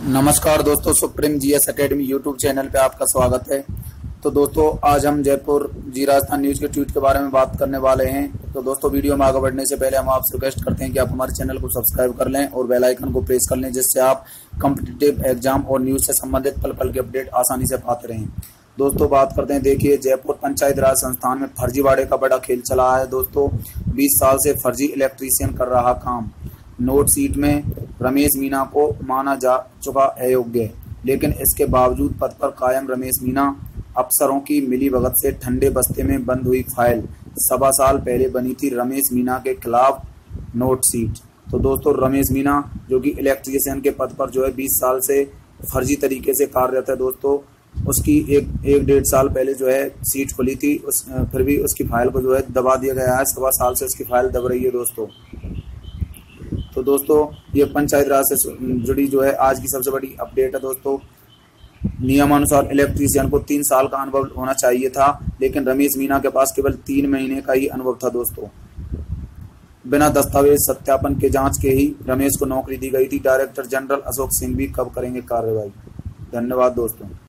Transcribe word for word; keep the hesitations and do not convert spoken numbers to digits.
नमस्कार दोस्तों, supreme GS academy YouTube channel पे आपका स्वागत है। तो दोस्तों, आज हम जयपुर जी राजस्थान न्यूज के ट्वीट के बारे में बात करने वाले हैं। तो दोस्तों, वीडियो में आगे बढ़ने से पहले हम आपसे रिक्वेस्ट करते हैं कि आप हमारे चैनल को सब्सक्राइब कर लें और बेल आइकन को प्रेस कर लें, जिससे आप कॉम्पिटिटिव एग्जाम और न्यूज से संबंधित पल पल के अपडेट आसानी से पाते रहें। दोस्तों, बात करते हैं, देखिए, जयपुर पंचायत राज संस्थान में फर्जीवाड़े का बड़ा खेल चला है। दोस्तों, बीस साल से फर्जी इलेक्ट्रीशियन कर रहा काम। नोट सीट में रमेश मीणा को माना जा चुका है योग्य, लेकिन इसके बावजूद पद पर कायम रमेश मीणा। अफसरों की मिलीभगत से ठंडे बस्ते में बंद हुई फाइल। सवा साल पहले बनी थी रमेश मीणा के खिलाफ नोट सीट। तो दोस्तों, रमेश मीणा जो कि इलेक्ट्रीशियन के पद पर जो है बीस साल से फर्जी तरीके से कार्यरत है। दोस्तों, उसकी एक एक डेढ़ साल पहले जो है सीट खुली थी, उस फिर भी उसकी फाइल को जो है दबा दिया गया है। सवा साल से उसकी फाइल दब रही है दोस्तों। तो दोस्तों, ये पंचायत राज से जुड़ी जो है आज की सबसे बड़ी अपडेट है। दोस्तों, नियमानुसार इलेक्ट्रीशियन को तीन साल का अनुभव होना चाहिए था, लेकिन रमेश मीणा के पास केवल तीन महीने का ही अनुभव था। दोस्तों, बिना दस्तावेज सत्यापन के जांच के ही रमेश को नौकरी दी गई थी। डायरेक्टर जनरल अशोक सिंह भी कब करेंगे कार्रवाई? धन्यवाद दोस्तों।